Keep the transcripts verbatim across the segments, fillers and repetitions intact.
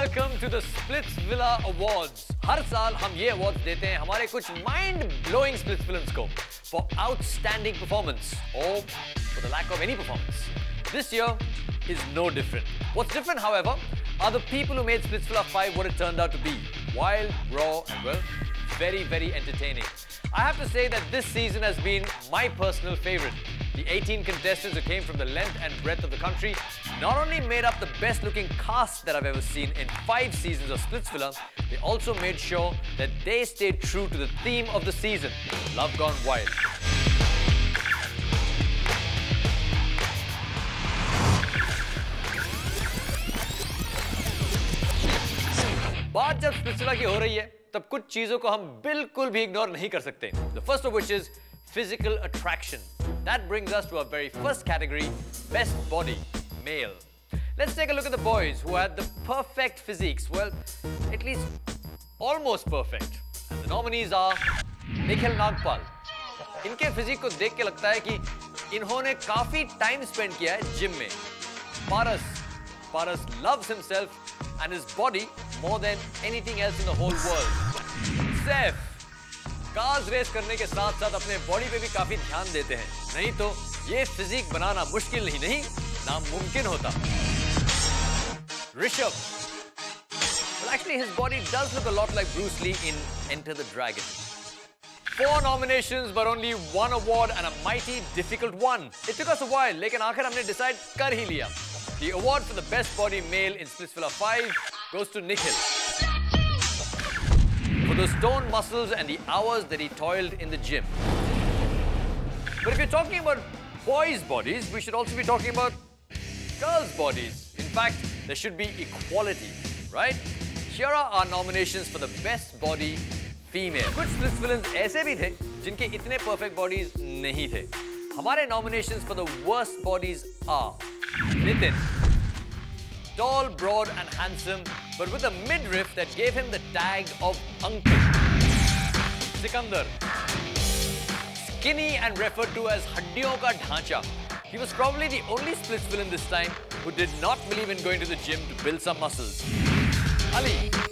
welcome to the Splitsvilla Awards. हर साल हम ये awards देते हैं हमारे कुछ mind-blowing Splits films को for outstanding performance or for the lack of any performance. This year is no different. What's different, however, are the people who made Splitsvilla five what it turned out to be. Wild, raw, and well, very, very entertaining. I have to say that this season has been my personal favorite. The eighteen contestants who came from the length and breadth of the country not only made up the best looking cast that I've ever seen in five seasons of Splitsvilla, they also made sure that they stayed true to the theme of the season, Love Gone Wild. बात जब Splitsvilla की हो रही है, तब कुछ चीजों को हम बिल्कुल भी इग्नोर नहीं कर सकते. The first of which is physical attraction. That brings us to our very first category, best body, male. Let's take a look at the boys who had the perfect physiques. Well, at least almost perfect. And the nominees are Nikhil Nagpal. इनके physique को देख के लगता है कि इन्होंने काफी time spend किया है gym में. Paras. Paras loves himself and his body more than anything else in the whole world. Saif. Cars race करने के साथ साथ अपने बॉडी पे भी काफी ध्यान देते हैं. नहीं तो ये फिजिक बनाना मुश्किल ही नहीं, नामुमकिन होता. Rishabh. Well, actually, his body does look a lot like Bruce Lee in Enter the Dragon. Four nominations, but only one award, and a mighty difficult one. It took us a while, लेकिन आखिर हमने decide कर ही लिया. The award for the best body male in Splitsvilla five goes to Nikhil. For those toned muscles and the hours that he toiled in the gym. But if you're talking about boys' bodies, we should also be talking about girls' bodies. In fact, there should be equality, right? Here are our nominations for the best body female. कुछ Splitsvillans ऐसे भी थे जिनके इतने perfect bodies नहीं थे. हमारे nominations for the worst bodies are Nitin. Tall, broad and handsome, but with a midriff that gave him the tag of uncle. Sikandar. Skinny and referred to as haddiyon ka dhaacha. He was probably the only Splitsvillan this time who did not believe in going to the gym to build some muscles. Ali.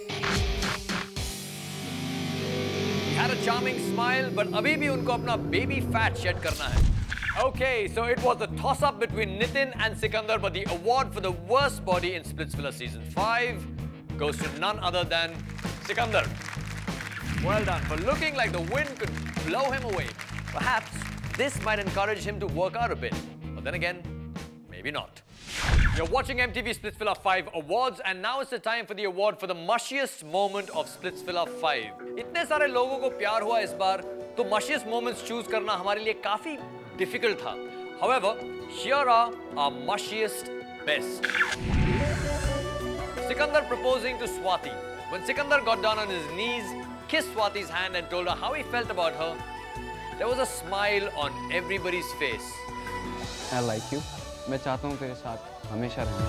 He had a charming smile, but abhi bhi unko apna baby fat shed karna hai. Okay, so it was a toss-up between Nitin and Sikandar, but the award for the worst body in Splitsvilla Season five goes to none other than Sikandar. Well done for looking like the wind could blow him away. Perhaps this might encourage him to work out a bit, but then again, maybe not. You're watching M T V Splitsvilla five Awards, and now it's the time for the award for the mushiest moment of Splitsvilla five. इतने सारे लोगों को प्यार हुआ इस बार, तो mushiest moments choose करना हमारे लिए काफी difficult था. However, here are our mushiest best. Sikandar proposing to Swati. When Sikandar got down on his knees, kissed Swati's hand and told her how he felt about her, there was a smile on everybody's face. I like you. मैं चाहता हूँ तेरे साथ हमेशा रहना.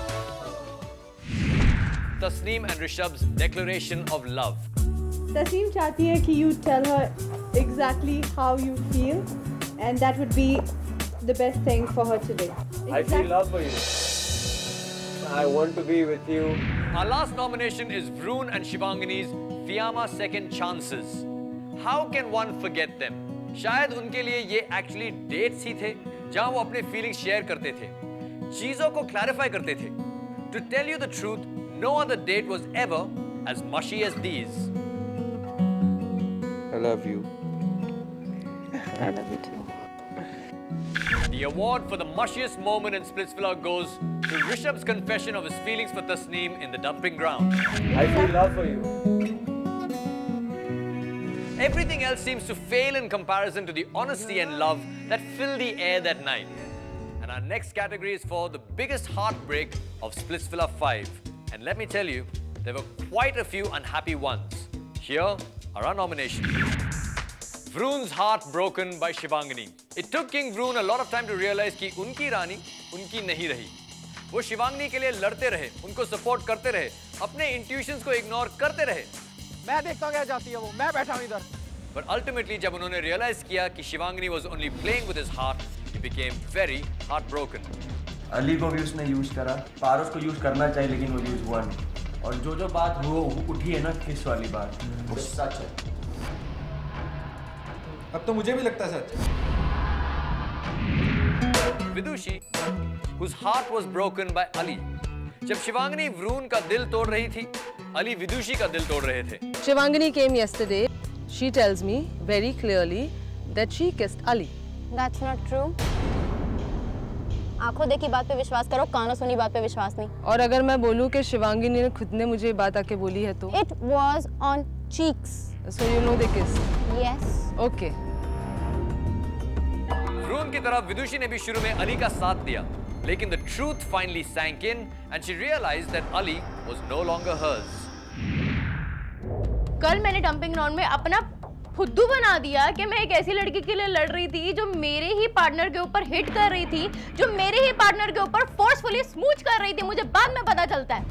Tasneem and Rishabh's declaration of love. Tasneem चाहती है कि you tell her exactly how you feel. And that would be the best thing for her today. Exactly. I feel love for you. I want to be with you. Our last nomination is Vroon and Shivangani's Fiyama Second Chances. How can one forget them? शायद उनके लिए ये actually dates ही थे, जहाँ वो अपने feelings share करते थे, चीजों को clarify करते थे. To tell you the truth, no other date was ever as mushy as these. I love you. I love you too. The award for the mushiest moment in Splitsvilla goes to Rishabh's confession of his feelings for Tasneem in the dumping ground. I feel love for you. Everything else seems to fail in comparison to the honesty and love that fill the air that night. And our next category is for the biggest heartbreak of Splitsvilla five. And let me tell you, there were quite a few unhappy ones. Here are our nominations. Vroon's heart broken by Shivangani. It took King Vroon a lot of time to realize कि उनकी रानी उनकी नहीं रही. वो शिवांगनी के लिए लड़ते रहे, उनको सपोर्ट करते रहे, अपने इंट्यूशंस को इग्नोर करते रहे. मैं देखता क्या जाती है वो, मैं बैठा हूँ इधर. But ultimately, जब उन्होंने realize किया कि Shivangini was only playing with his heart, he became very heartbroken. Ali को भी उसने यूज करा, पारस को यूज करना चाहिए लेकिन वो यूज हुआ नहीं. और जो जो बात हो उठी है ना किस वाली बात वो सच है। अब तो मुझे भी लगता है सच। Vidushi, whose heart was broken by Ali. जब शिवांगनी वरुण का दिल तोड़ रही थी, अली विदुषी का दिल तोड़ रहे थे। Shivangani came yesterday. She tells me very clearly that she kissed Ali. That's not true. आंखों देखी बात पे विश्वास करो, कानों सुनी बात पे विश्वास नहीं। और अगर मैं बोलूँ कि शिवांगिनी ने खुद ने मुझे बात आके बोली है तो? It was on cheeks. So you know they kissed. Yes. Okay. Varun की तरफ विदुषी ने भी शुरू में अली का साथ दिया, लेकिन the truth finally sank in and she realized that Ali was no longer hers. कल मैंने डंपिंग ग्राउंड में अपना फुद्दू बना दिया कि मैं एक ऐसी लड़की के लिए लड़ रही थी जो मेरे ही पार्टनर के ऊपर हिट कर रही थी, जो मेरे ही पार्टनर के ऊपर फोर्सफुली स्मूच कर रही थी। मुझे बाद में पता चलता है।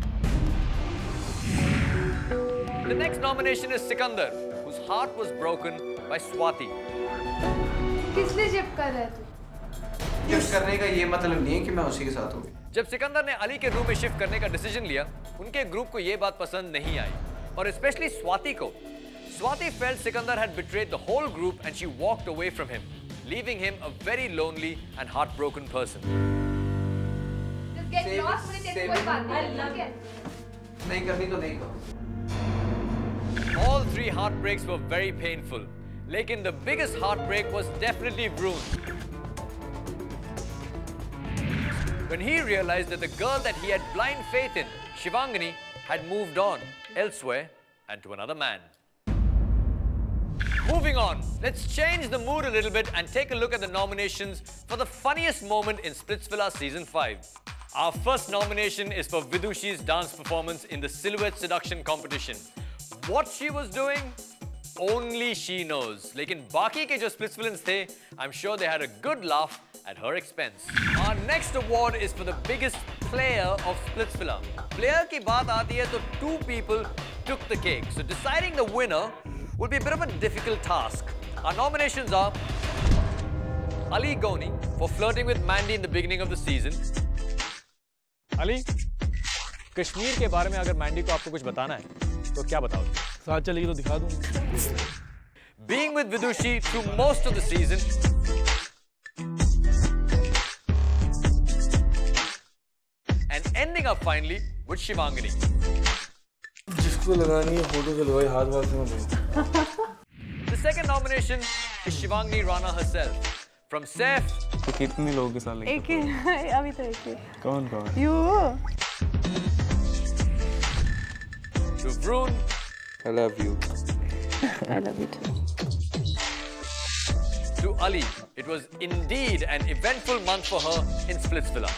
The next nomination is Sikandar, whose heart was broken by Swati. किस लिए जिप कर रहे थे? शिफ्ट करने का ये मतलब नहीं है कि मैं उसी के साथ हूँ। जब सिकंदर ने अली के रूम में शिफ्ट करने का डिसीजन लिया, उनके ग्रुप को ये बात पसंद नहीं आई, और स्पेशली स्वाति को। Swati felt Sikandar had betrayed the whole group and she walked away from him, leaving him a very lonely and heartbroken person. Just get lost, मुझे तेरे कोई बात नहीं। नहीं करनी तो नहीं करो। All three heartbreaks were very painful, लेकिन the biggest heartbreak was definitely Vruun. When he realized that the girl that he had blind faith in, Shivangani, had moved on elsewhere and to another man. Moving on, let's change the mood a little bit and take a look at the nominations for the funniest moment in Splitsvilla Season five. Our first nomination is for Vidushi's dance performance in the Silhouette Seduction competition. What she was doing, only she knows. Lekin baki ke jo Splitsvillans the, I'm sure they had a good laugh at her expense. Our next award is for the biggest player of Splitsvilla. Player ki baat aati hai to two people took the cake. So deciding the winner will be a bit of a difficult task. Our nominations are Ali Goni for flirting with Mandy in the beginning of the season. Ali, Kashmir के बारे में अगर मैंडी को आपको कुछ बताना है तो क्या बताओगे? साथ चलेगी तो दिखा दूंगा। Being with Vidushi through most of the season. And ending up finally with Shivangani. जिसको लगानी है फोटो से लगाई, हाथ वाथ से मत। The second nomination is Shivangani Rana herself. From Saif. तो कितने लोगों के साथ लगी? एक ही, अभी तो एक ही। कौन कौन? You. To Vruun. I love you. I love you too. To Ali. It was indeed an eventful month for her in Splitsvilla.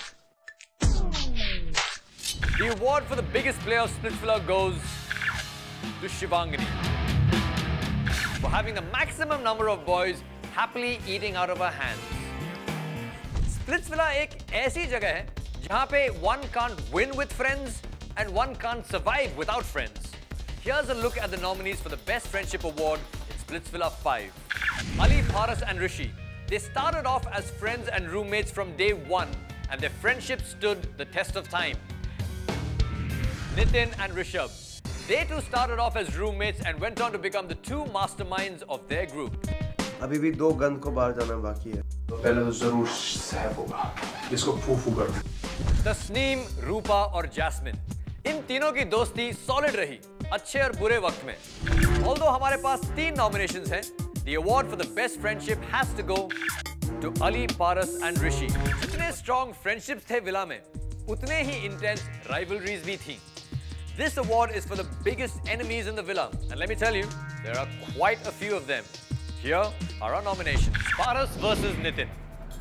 The award for the biggest player of Splitsvilla goes to Shivangani for having the maximum number of boys happily eating out of her hands. Splitsvilla एक ऐसी जगह है जहाँ पे one can't win with friends and one can't survive without friends. Here's a look at the nominees for the Best Friendship Award in Splitsvilla five. Ali, Paras and Rishi. They started off as friends and roommates from day one and their friendship stood the test of time. Nitin and Rishabh. They too started off as roommates and went on to become the two masterminds of their group. अभी भी दो गंद को बाहर जाना बाकी है। तो पहले तो जरूर सहब होगा, जिसको फूफू कर दे। तस्नीम, रूपा और जैस्मिन, इन तीनों की दोस्ती सॉलिड रही, अच्छे और बुरे वक्त में। Although हमारे पास तीन nominations हैं, the award for the best friendship has to go to Ali, Paras and Rishi. जितने strong friendships थे विला में, उतने ही intense rivalries भी थीं. This award is for the biggest enemies in the villa, and let me tell you, there are quite a few of them. Here are our nominations. Paras versus Nitin.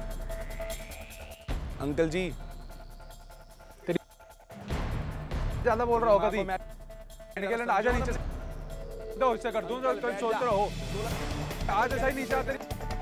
Uncle ji, ज़्यादा बोल रहा होगा दी। निकल आजा नीचे से। दो इससे कर दूँ तो तुम सोचते रहो। आज ऐसा ही नीचे आते।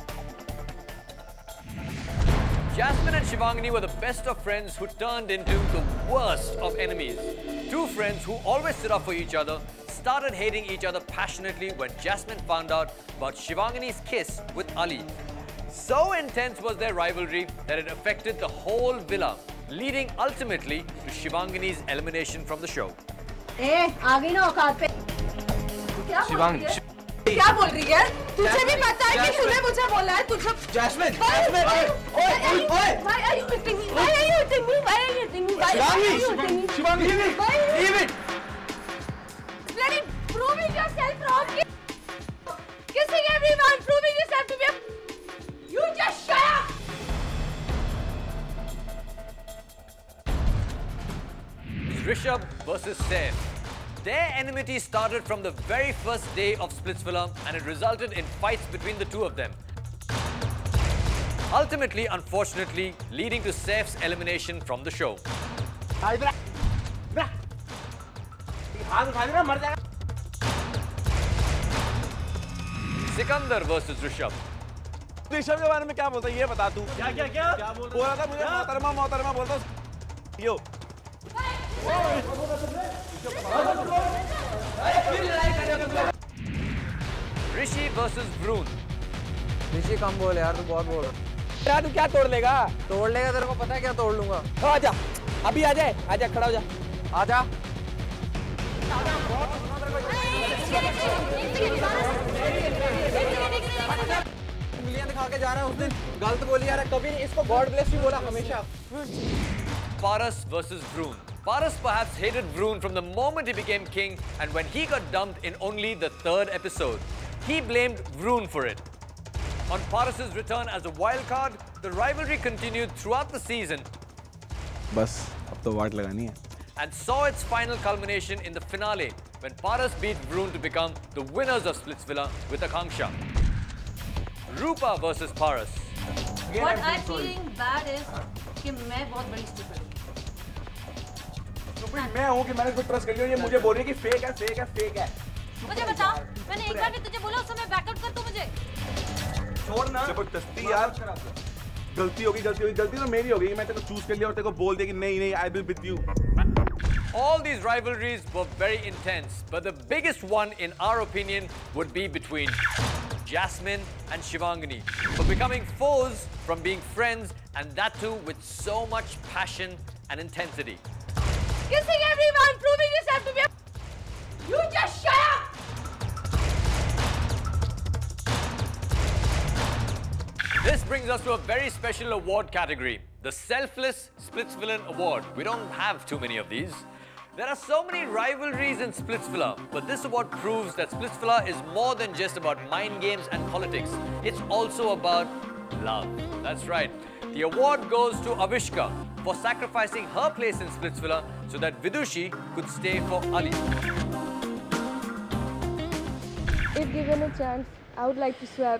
Jasmine and Shivangani were the best of friends who turned into the worst of enemies. Two friends who always stood up for each other started hating each other passionately when Jasmine found out about Shivangani's kiss with Ali. So intense was their rivalry that it affected the whole villa, leading ultimately to Shivangani's elimination from the show. ए, आ गई ना औकात पे। क्या बोल रही है? क्या बोल रही है? तुझे भी पता है कि तूने मुझे बोला है तुझे। जैस्मिन, जैस्मिन, ओए, ओए, ओए। Why are you hitting me? Why are you hitting me? Why are you hitting me? Why are you hitting me? Shivangi, leave it, leave it. Bloody proving yourself wrong. Kissing everyone, proving yourself to be a... You just shut up. Rishabh versus Saif. Their enmity started from the very first day of Splitsvilla and it resulted in fights between the two of them. Ultimately, unfortunately, leading to Saif's elimination from the show. Sikandar versus Rishabh. Rishabh के बारे में क्या बोलता है ये बता तू। क्या क्या क्या? बोल रहा था मुझे मोहतरमा मोहतरमा बोलता यो। Rishi versus Vroon. ऋषि कम बोल यार, तू बहुत बोल रहा। यार तू क्या तोड़ लेगा? तोड़ लेगा, तेरे को पता है क्या तोड़ लूंगा। तो आजा, अभी आ जाए, आजा खड़ा हो जा। आजा। उंगलियां दिखा के जा रहा है, उस दिन गलत बोली यार, कभी नहीं इसको गॉड ब्लेस यू बोला हमेशा। Paras versus Vroon. Paras perhaps hated Vroon from the moment he became king, and when he got dumped in only the third episode, he blamed Vroon for it. On Paras's return as a wild card, the rivalry continued throughout the season. बस अब तो वाट लगानी है. And saw its final culmination in the finale when Paras beat Vroon to become the winners of Splitsvilla with Akanksha. Rupa versus Paras. What I'm feeling bad is कि मैं बहुत बड़ी stupid हूँ. Stupid मैं हूँ कि मैंने इसको trust कर लिया, ये मुझे बोल रही है कि fake है, fake है, fake है. मुझे बता, मैंने एक बार भी तुझे बोला उस समय बैकआउट कर तू मुझे. छोड़ना. जबरदस्ती यार. गलती होगी, गलती होगी, गलती तो मेरी होगी. मैं तेरे को choose कर लिया और तेरे को बोल दिया कि नहीं नहीं I will with you. All these rivalries were very intense, but the biggest one, in our opinion, would be between Jasmine and Shivangani for becoming foes from being friends, and that too with so much passion and intensity. Kissing everyone, proving yourself to be a... You just shut up! This brings us to a very special award category, the Selfless Splitsvillain Award. We don't have too many of these. There are so many rivalries in Splitsvilla, but this award proves that Splitsvilla is more than just about mind games and politics. It's also about love. That's right. The award goes to Avishka for sacrificing her place in Splitsvilla so that Vidushi could stay for Ali. If given a chance, I would like to swap.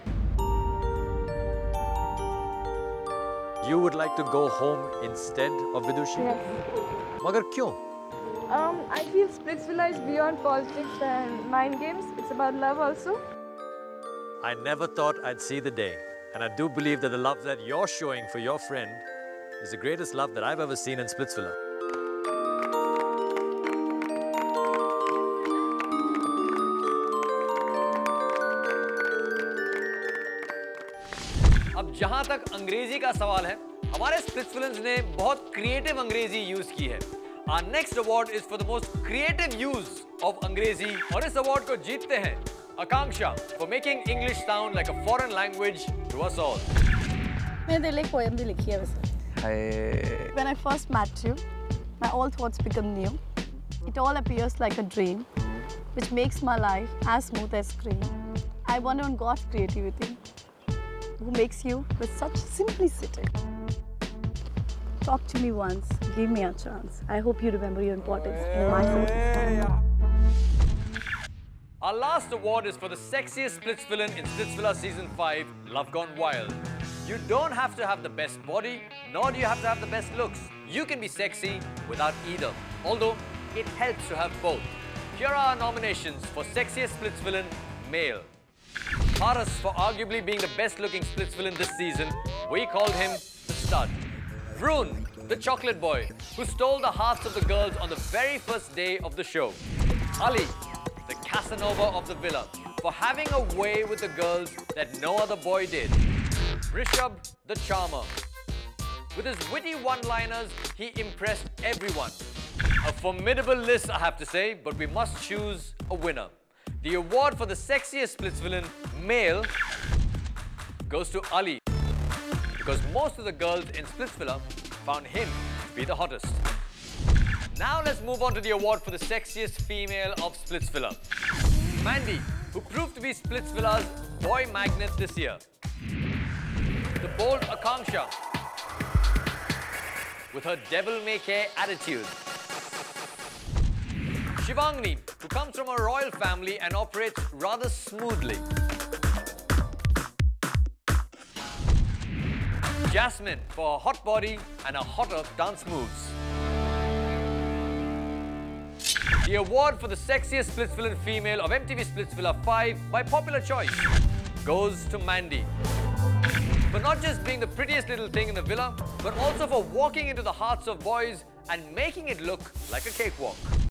You would like to go home instead of Vidushi? Yes. Magar kyun? Um, I feel Splitsvilla is beyond politics and mind games. It's about love also. I never thought I'd see the day. And I do believe that the love that you're showing for your friend is the greatest love that I've ever seen in Splitsvilla. अब जहां तक अंग्रेजी का सवाल है, हमारे Splitsvillans ने बहुत क्रिएटिव अंग्रेजी यूज की है. Our next award is for the most creative use of अंग्रेजी, और इस अवार्ड को जीतते हैं Akanksha for making English sound like a foreign language to us all. मैंने तेरे लिए एक poem भी लिखी है वैसे. हाय. When I first met you, my all thoughts become new. It all appears like a dream, which makes my life as smooth as cream. I wonder on God's creativity, who makes you with such simplicity. Talk to me once, give me a chance. I hope you remember your importance in my life. Our last award is for the sexiest Splitsvillain in Splitsvilla Season five, Love Gone Wild. You don't have to have the best body, nor do you have to have the best looks. You can be sexy without either, although it helps to have both. Here are our nominations for sexiest Splitsvillain male. Paras for arguably being the best looking Splitsvillain this season. We called him the stud. Vroon, the chocolate boy, who stole the hearts of the girls on the very first day of the show. Ali, the Casanova of the villa, for having a way with the girls that no other boy did. Rishabh, the charmer. With his witty one-liners, he impressed everyone. A formidable list, I have to say, but we must choose a winner. The award for the sexiest Splitsvilla male goes to Ali, because most of the girls in Splitsvilla found him to be the hottest. Now let's move on to the award for the sexiest female of Splitsvilla. Mandy, who proved to be Splitsvilla's boy magnet this year. The bold Akanksha, with her devil-may-care attitude. Shivangni, who comes from a royal family and operates rather smoothly. Jasmine, for her hot body and her hotter dance moves. The award for the sexiest Splitsvilla female of M T V Splitsvilla five, by popular choice, goes to Mandy. For not just being the prettiest little thing in the villa, but also for walking into the hearts of boys and making it look like a cakewalk.